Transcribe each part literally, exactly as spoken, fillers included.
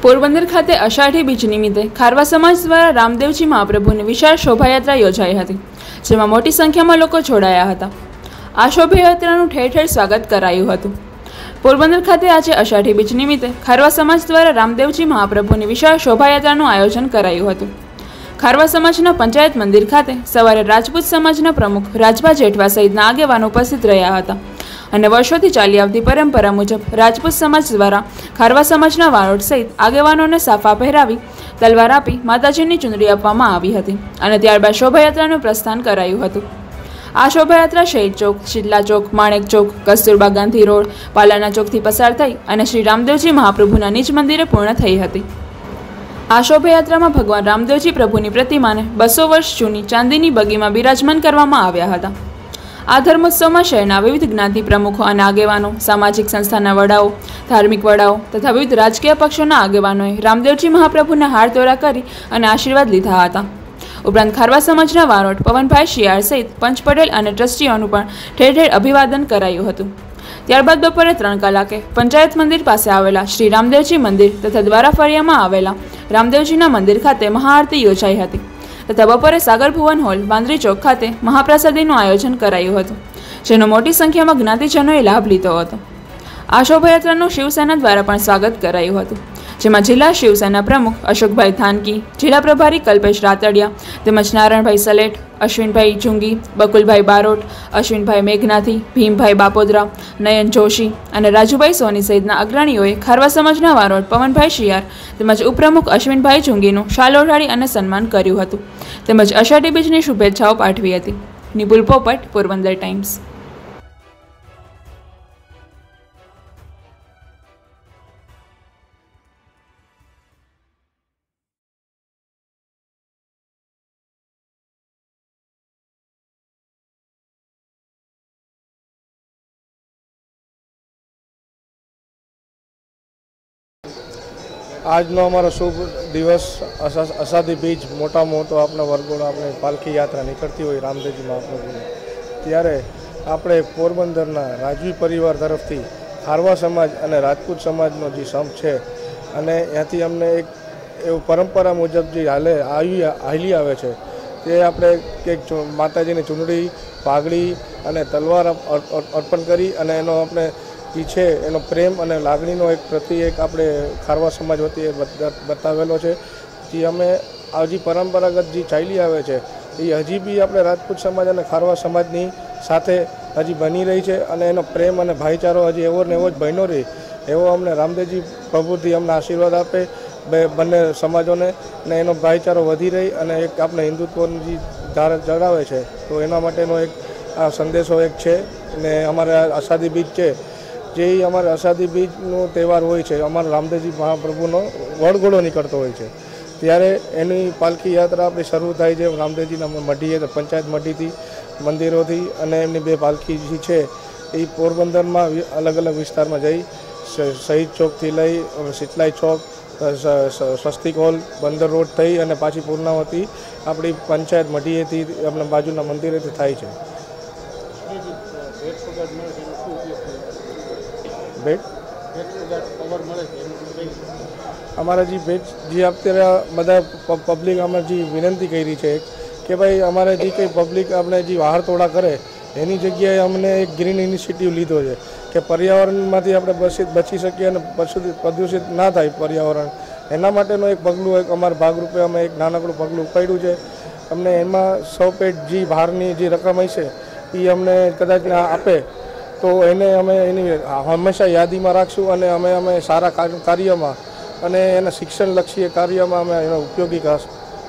પોરબંદર ખાતે અષાઢી બીજ નિમિત્તે ખારવા સમાજ દ્વારા રામદેવજી મહાપ્રભુની વિશાળ શોભાયાત્રા યોજાઈ હતી, જેમાં મોટી સંખ્યામાં લોકો જોડાયા હતા। આ શોભાયાત્રાનું ઠેર ઠેર સ્વાગત કરાયું હતું। પોરબંદર ખાતે આજે અષાઢી બીજ નિમિત્તે ખારવા સમાજ દ્વારા રામદેવજી મહાપ્રભુની વિશાળ શોભાયાત્રાનું આયોજન કરાયું હતું। ખારવા સમાજના પંચાયત મંદિર ખાતે સવારે રાજપૂત સમાજના પ્રમુખ રાજભા જેઠવા સહિતના આગેવાનો ઉપસ્થિત રહ્યા હતા અને વર્ષોથી ચાલી આવતી પરંપરા મુજબ રાજપૂત સમાજ દ્વારા ખારવા સમાજના વારોટ સહિત આગેવાનોને સાફા પહેરાવી તલવાર આપી માતાજીની ચૂંદડી આપવામાં આવી હતી અને ત્યારબાદ શોભાયાત્રાનું પ્રસ્થાન કરાયું હતું। આ શોભાયાત્રા શહીદ ચોક, શીતલા ચોક, માણેક ચોક, કસ્તુરબા ગાંધી રોડ, પાલાના ચોકથી પસાર થઈ અને શ્રી રામદેવજી મહાપ્રભુના નિજ મંદિરે પૂર્ણ થઈ હતી। આ શોભાયાત્રામાં ભગવાન રામદેવજી પ્રભુની પ્રતિમાને બસો વર્ષ જૂની ચાંદીની બગીમાં બિરાજમાન કરવામાં આવ્યા હતા। આ ધર્મોત્સવમાં શહેરના વિવિધ જ્ઞાતિ પ્રમુખો અને આગેવાનો, સામાજિક સંસ્થાના વડાઓ, ધાર્મિક વડાઓ તથા વિવિધ રાજકીય પક્ષોના આગેવાનોએ રામદેવજી મહાપ્રભુના હાર તોરા કરી અને આશીર્વાદ લીધા હતા। ઉપરાંત ખારવા સમાજના વારોટ પવનભાઈ શિયાળ સહિત પંચ પટેલ અને ટ્રસ્ટીઓનું પણ ઠેર ઠેર અભિવાદન કરાયું હતું। ત્યારબાદ બપોરે ત્રણ કલાકે પંચાયત મંદિર પાસે આવેલા શ્રી રામદેવજી મંદિર તથા દ્વારા ફળિયામાં આવેલા રામદેવજીના મંદિર ખાતે મહાઆરતી યોજાઈ હતી તથા બપોરે સાગર ભુવન હોલ, બાંદરી ચોક ખાતે મહાપ્રસાદીનું આયોજન કરાયું હતું, જેનો મોટી સંખ્યામાં જ્ઞાતિજનોએ લાભ લીધો હતો। આ શોભાયાત્રાનું શિવસેના દ્વારા પણ સ્વાગત કરાયું હતું, જેમાં જિલ્લા શિવસેના પ્રમુખ અશોકભાઈ થાનકી, જિલ્લા પ્રભારી કલ્પેશ રાતડિયા તેમજ નારાયણભાઈ સલેટ, અશ્વિનભાઈ ચુંગી, બકુલભાઈ બારોટ, અશ્વિનભાઈ મેઘનાથી, ભીમભાઈ બાપોદરા, નયન જોશી અને રાજુભાઈ સોની સહિતના અગ્રણીઓએ ખારવા સમાજના વારોટ પવનભાઈ શિયાર તેમજ ઉપપ્રમુખ અશ્વિનભાઈ ચુંગીનું શાલ ઓઢાડી અને સન્માન કર્યું હતું તેમજ અષાઢી બીજની શુભેચ્છાઓ પાઠવી હતી। નિપુલ પોપટ, પોરબંદર ટાઈમ્સ। આજનો અમારો શુભ દિવસ અષાઢી બીજ, મોટા મોટો આપણે વરઘોડો આપણે પાલખી યાત્રા નીકળતી હોય રામદેવજી મહાપ્રભુની, ત્યારે આપણે પોરબંદરના રાજવી પરિવાર તરફથી ખારવા સમાજ અને રાજપૂત સમાજનો જે સંપ છે અને ત્યાંથી અમને એક એવું પરંપરા મુજબ જે હાલે આવી હાલી આવે છે તે આપણે કંઈક માતાજીની ચૂંદડી, પાઘડી અને તલવાર અર્પણ કરી અને એનો આપણે જે છે એનો પ્રેમ અને લાગણીનો એક પ્રતિ એક આપણે ખારવા સમાજ વતી બતાવેલો છે, જે અમે હજી પરંપરાગત જે ચાલી આવે છે એ હજી બી આપણે રાજપૂત સમાજ અને ખારવા સમાજની સાથે હજી બની રહી છે અને એનો પ્રેમ અને ભાઈચારો હજી એવો ને એવો જ બન્યો રહે એવો અમને રામદેવજી પ્રભુથી અમને આશીર્વાદ આપે બે બંને સમાજોને, ને એનો ભાઈચારો વધી રહી અને એક આપણે હિન્દુત્વની જે ધાર જણાવે છે તો એના માટેનો એક આ સંદેશો એક છે। ને અમારે અષાઢી બીજ છે જે અમારે અષાઢી બીજનો તહેવાર હોય છે, અમારો રામદેવજી મહાપ્રભુનો વરઘોડો નીકળતો હોય છે, ત્યારે એની પાલખી યાત્રા આપણી શરૂ થાય છે રામદેવજીના મઢીએ, પંચાયત મઢીથી, મંદિરોથી, અને એમની બે પાલખી જે છે એ પોરબંદરમાં અલગ અલગ વિસ્તારમાં જઈ શહીદ ચોકથી લઈ શીતલાઈ ચોક, સ્વસ્તિક હોલ, બંદર રોડ થઈ અને પાછી પૂર્ણાવતી આપણી પંચાયત મઢીએથી આપણા બાજુના મંદિરેથી થાય છે। ભેટ અમારા જે ભેટ જે અત્યારે બધા પબ્લિક અમે જે વિનંતી કરી છે કે ભાઈ અમારે જે કંઈ પબ્લિક આપણે જે વાહર તોડા કરે એની જગ્યાએ અમને એક ગ્રીન ઇનિશિયેટિવ લીધો છે કે પર્યાવરણમાંથી આપણે બચી બચી શકીએ અને પ્રદૂષિત ના થાય પર્યાવરણ, એના માટેનું એક પગલું એક અમારા ભાગરૂપે અમે એક નાનકડું પગલું ઉપાડ્યું છે। અમને એમાં સૌ પેટ જે બહારની જે રકમ હશે એ અમને કદાચ આપે તો એને અમે એની હંમેશા યાદીમાં રાખશું અને અમે અમે સારા કાર્યમાં અને એના શિક્ષણલક્ષી કાર્યમાં અમે એનો ઉપયોગી કરશું।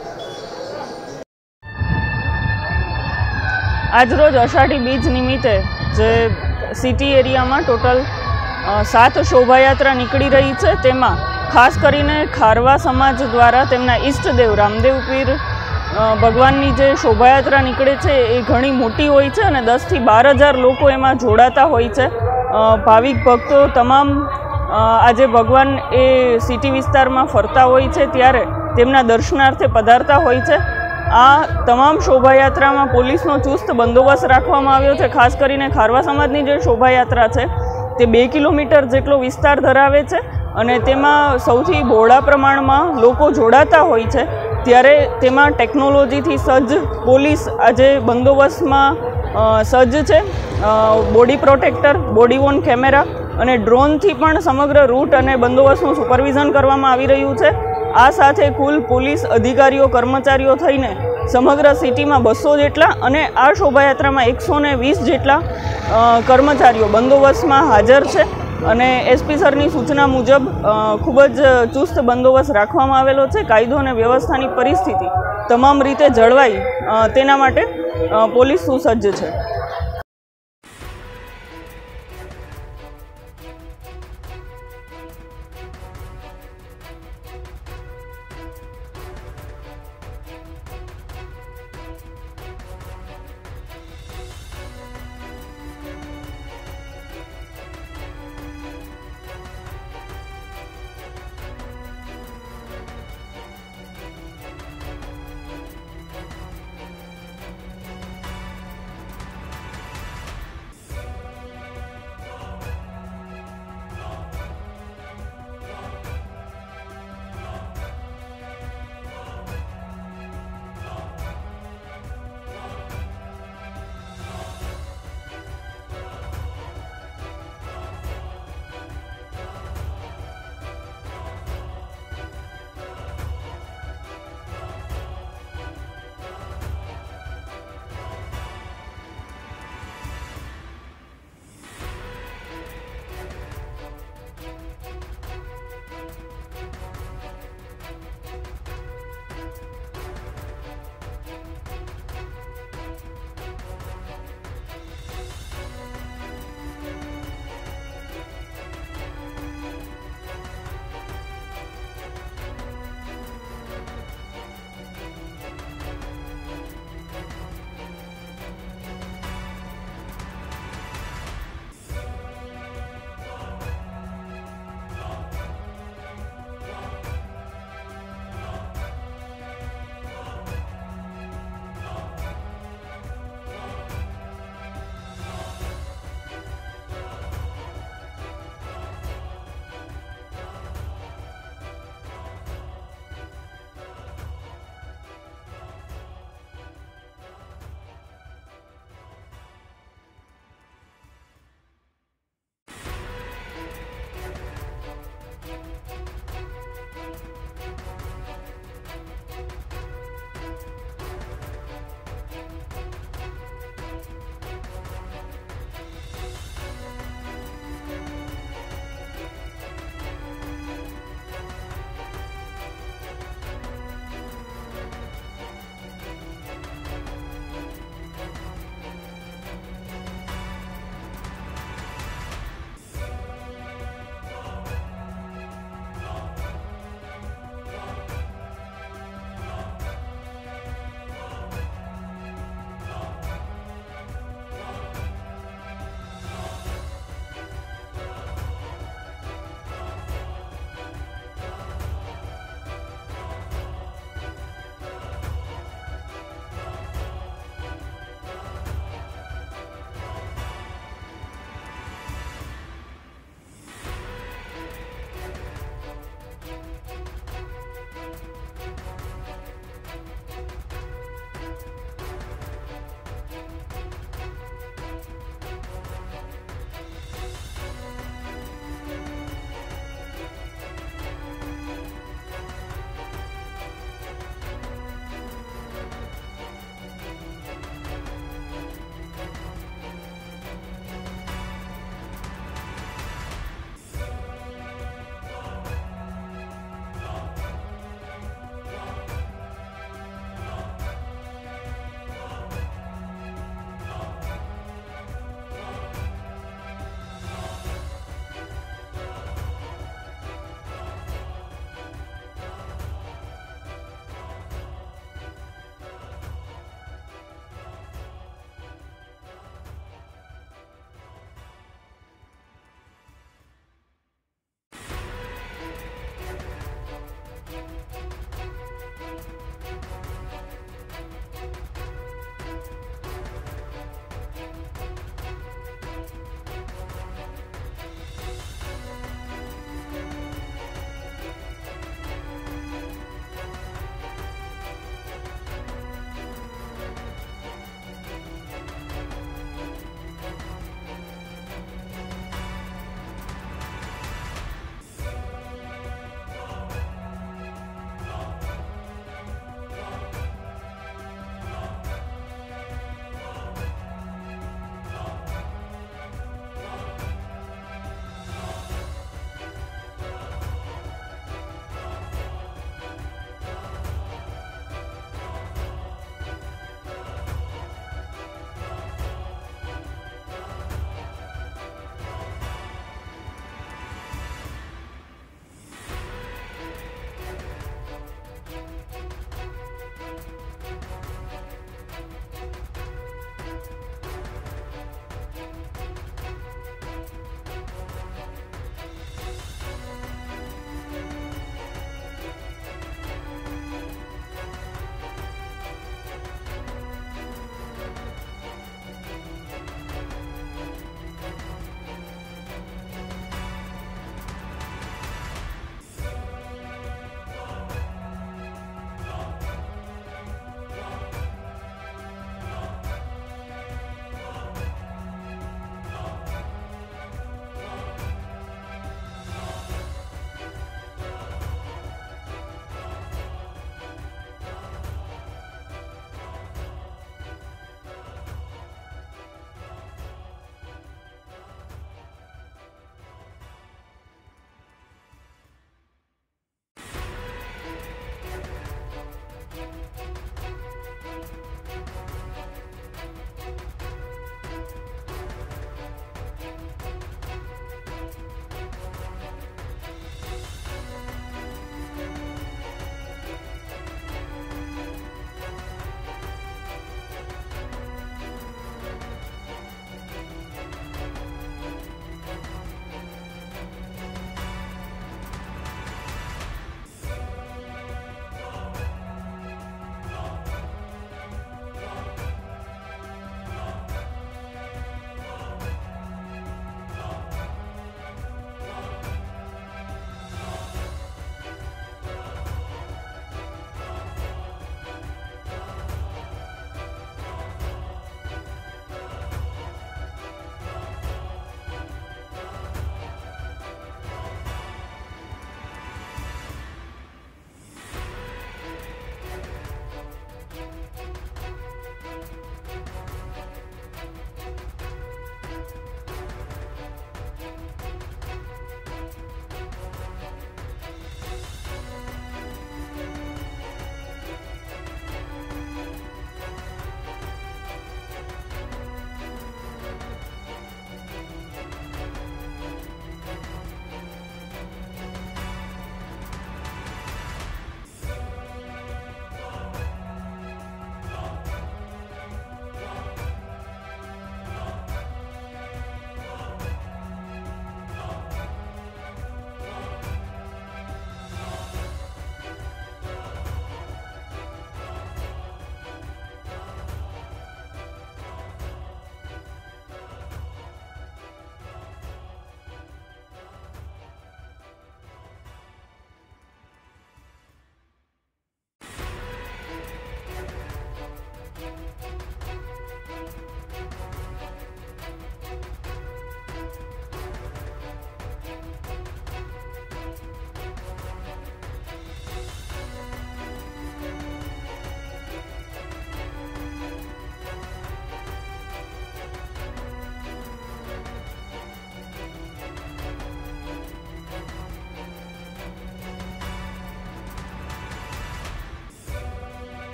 આજરોજ અષાઢી બીજ નિમિત્તે જે સિટી એરિયામાં ટોટલ સાત શોભાયાત્રા નીકળી રહી છે, તેમાં ખાસ કરીને ખારવા સમાજ દ્વારા તેમના ઈષ્ટદેવ રામદેવ પીર ભગવાનની જે શોભાયાત્રા નીકળે છે એ ઘણી મોટી હોય છે અને દસથી બાર હજાર લોકો એમાં જોડાતા હોય છે। ભાવિક ભક્તો તમામ આજે ભગવાન એ સિટી વિસ્તારમાં ફરતા હોય છે ત્યારે તેમના દર્શનાર્થે પધારતા હોય છે। આ તમામ શોભાયાત્રામાં પોલીસનો ચુસ્ત બંદોબસ્ત રાખવામાં આવ્યો છે। ખાસ કરીને ખારવા સમાજની જે શોભાયાત્રા છે તે બે કિલોમીટર જેટલો વિસ્તાર ધરાવે છે અને તેમાં સૌથી બહોળા પ્રમાણમાં લોકો જોડાતા હોય છે, ત્યારે તેમાં ટેકનોલોજીથી સજ્જ પોલીસ આજે બંદોબસ્તમાં સજ્જ છે. Body protector, body worn camera અને ડ્રોનથી પણ સમગ્ર રૂટ અને બંદોબસ્તનું સુપરવિઝન કરવામાં આવી રહ્યું છે. આ સાથે કુલ પોલીસ અધિકારીઓ કર્મચારીઓ થઈને સમગ્ર સિટીમાં બસો જેટલા અને આ શોભાયાત્રામાં એકસો ને વીસ જેટલા કર્મચારીઓ બંદોબસ્તમાં હાજર છે. અને એસપી સરની સૂચના મુજબ ખૂબ જ ચુસ્ત બંદોબસ્ત રાખવામાં આવેલો છે. કાયદો અને વ્યવસ્થાની પરિસ્થિતિ તમામ રીતે જળવાય તેના માટે પોલીસ સુસજ્જ છે.